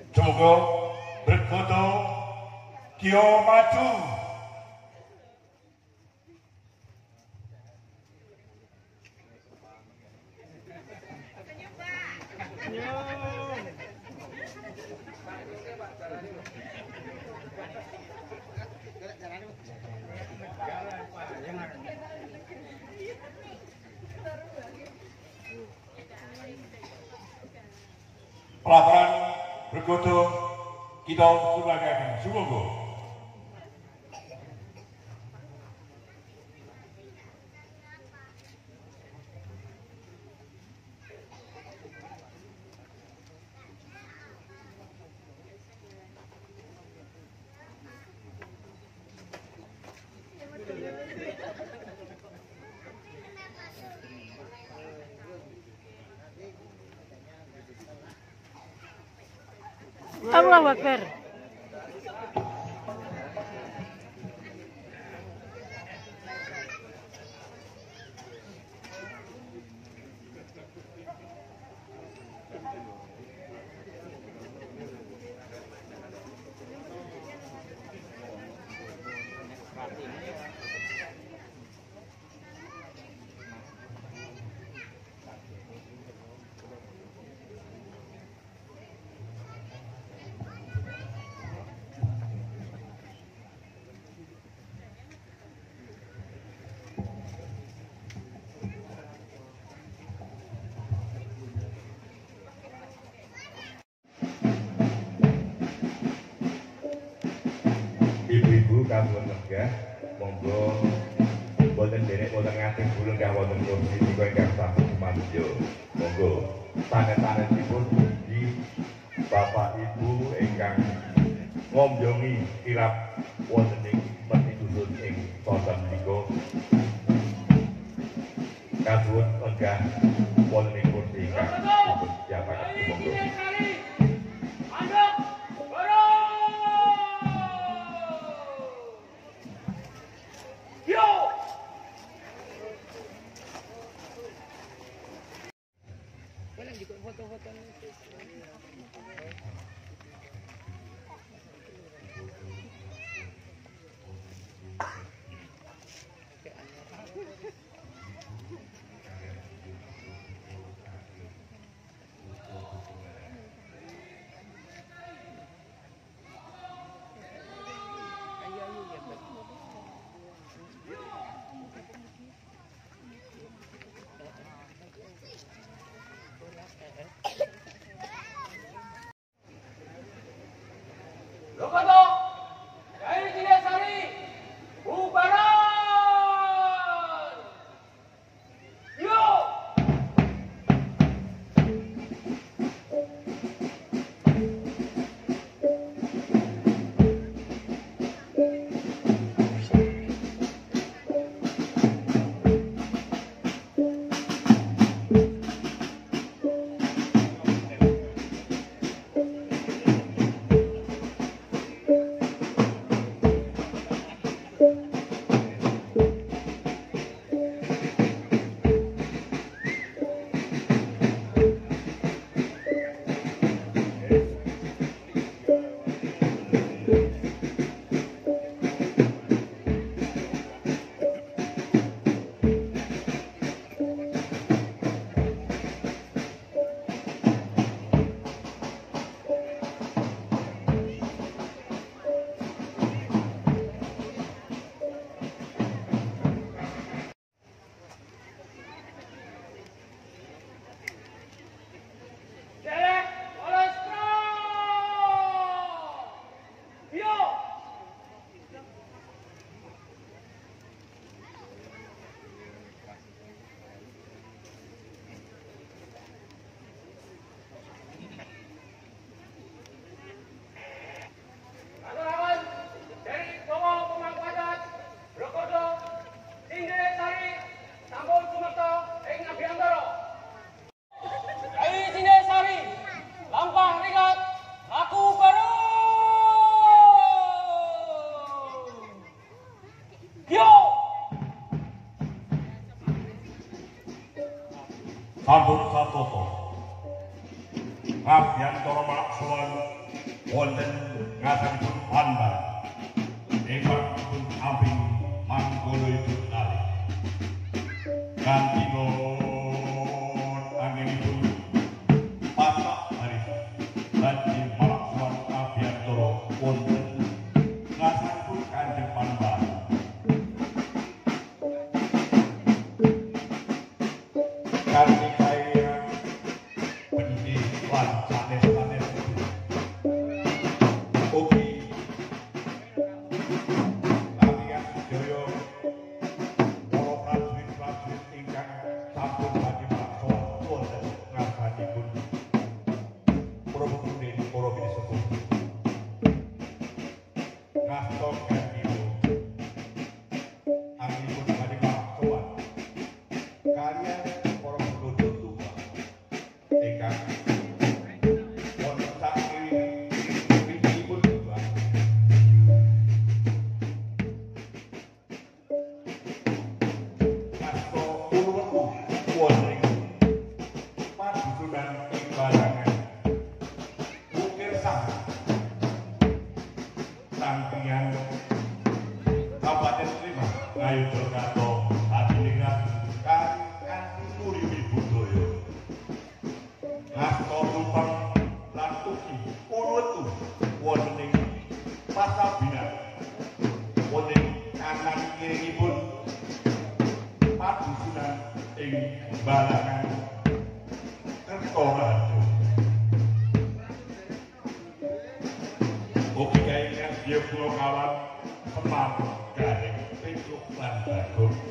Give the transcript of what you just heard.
Semoga berkuda kio maju. Pelaparan berkuda kita sulagakan sungguh. Allahu Akbar. Ibu-ibu kawula lenggah, monggo boten derek wonten ngating bulung kang wonten kursi nika ingkang sampun sumantya. Monggo sanes-sanesipun di Bapak Ibu ingkang ngombongi kirap wonten ing peti dusun ing sonten menika. Kawula lenggah wonten ing kursi ingkang dipun siapaken monggo. Sampun satoto ngabdian para maksulan wonten ngasanipun Panban ingkang pun amping manggolipun kali kanthi nuwun anginipun pasak baris badhe malaksan abiyantara wonten ngasanipun Kanjeng Panban kanthi kaya bendi lan sanes-sanes ugi latihan sedaya para prajurit-prajurit ingkang sampun badhe maksawan wonten ngasanipun Prabu Punden para binisepuh ngasta kanthi anginipun badhe maksawan kaliyan para berkuda tumbang ingkang wonten sakiringipun tumbang ngasta ulu-ulu wonten padusunan ing Balangan Wukirsari Sangkian Kabupaten Sleman ngayuda kato hadiringan kanthi uripi budaya ngasta tumpeng lan ugi ulu-ulu wonten ing Pasabinan wonten kanan kiringipun padusunan ing Balangan Kertorajo ugi kaingan dia pulau kawan Semar Garing Petruk lan Bagong